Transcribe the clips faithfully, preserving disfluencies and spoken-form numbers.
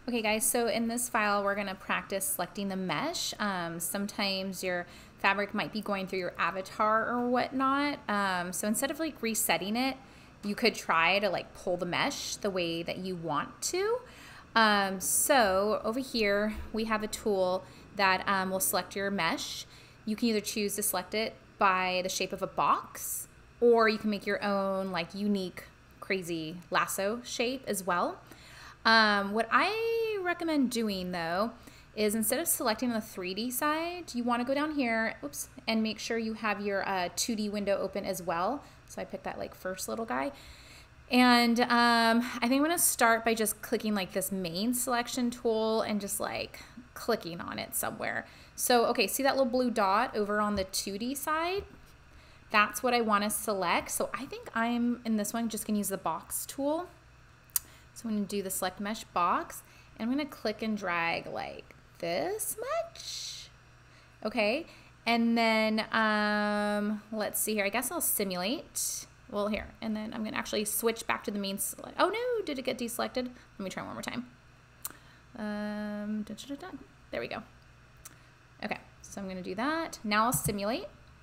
Okay guys, so in this file we're going to practice selecting the mesh. Um, sometimes your fabric might be going through your avatar or whatnot. Um, so instead of like resetting it, you could try to like pull the mesh the way that you want to. Um, so over here we have a tool that um, will select your mesh. You can either choose to select it by the shape of a box, or you can make your own like unique crazy lasso shape as well. Um, what I recommend doing though is instead of selecting on the three D side, you want to go down here, oops, and make sure you have your uh, two D window open as well. So I picked that like first little guy. And um, I think I'm going to start by just clicking like this main selection tool and just like clicking on it somewhere. So, okay, see that little blue dot over on the two D side? That's what I want to select. So I think I'm in this one just going to use the box tool. So I'm going to do the select mesh box, and I'm going to click and drag like this much. Okay, and then um, let's see here. I guess I'll simulate. Well, here, and then I'm going to actually switch back to the main select. Oh no, did it get deselected? Let me try one more time. Um, da, da, da, da. There we go. Okay, so I'm going to do that. Now I'll simulate.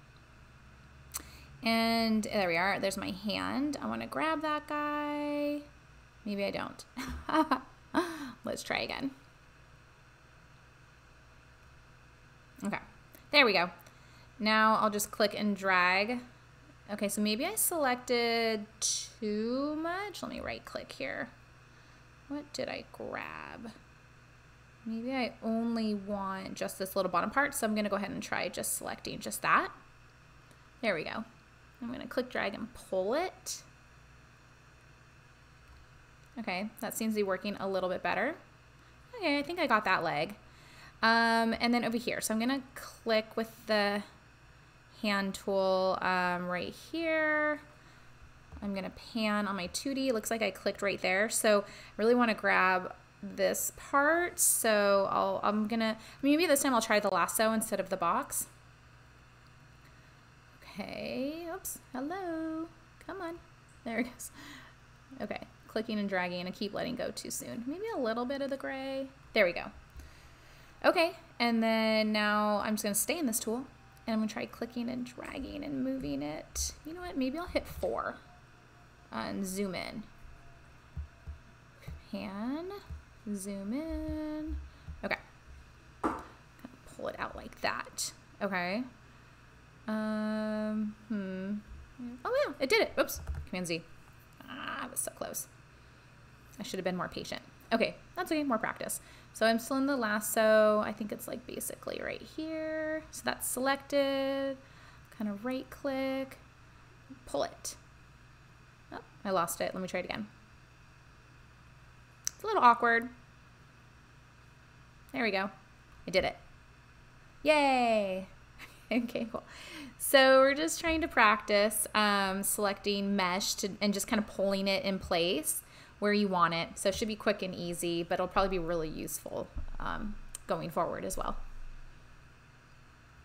And there we are. There's my hand. I want to grab that guy. Maybe I don't. Let's try again. Okay, there we go. Now I'll just click and drag. Okay, so maybe I selected too much. Let me right click here. What did I grab? Maybe I only want just this little bottom part, so I'm gonna go ahead and try just selecting just that. There we go. I'm gonna click, drag, and pull it. Okay, that seems to be working a little bit better. Okay, I think I got that leg. Um, and then over here, so I'm gonna click with the hand tool um, right here. I'm gonna pan on my two D. It looks like I clicked right there. So I really wanna grab this part. So I'll, I'm gonna, maybe this time I'll try the lasso instead of the box. Okay, oops, hello, come on, there it goes. Okay. Clicking and dragging and keep letting go too soon. Maybe a little bit of the gray. There we go. Okay, and then now I'm just gonna stay in this tool and I'm gonna try clicking and dragging and moving it. You know what, maybe I'll hit four and zoom in. Pan, zoom in. Okay, kind of pull it out like that. Okay. Um, hmm. Oh yeah, it did it. Oops, Command Z. Ah, I was so close. I should have been more patient. Okay, that's okay, more practice. So I'm still in the lasso. I think it's like basically right here. So that's selected. Kind of right click, pull it. Oh, I lost it. Let me try it again. It's a little awkward. There we go. I did it. Yay. Okay, cool. So we're just trying to practice um, selecting mesh to, and just kind of pulling it in place where you want it. So it should be quick and easy, but it'll probably be really useful um, going forward as well.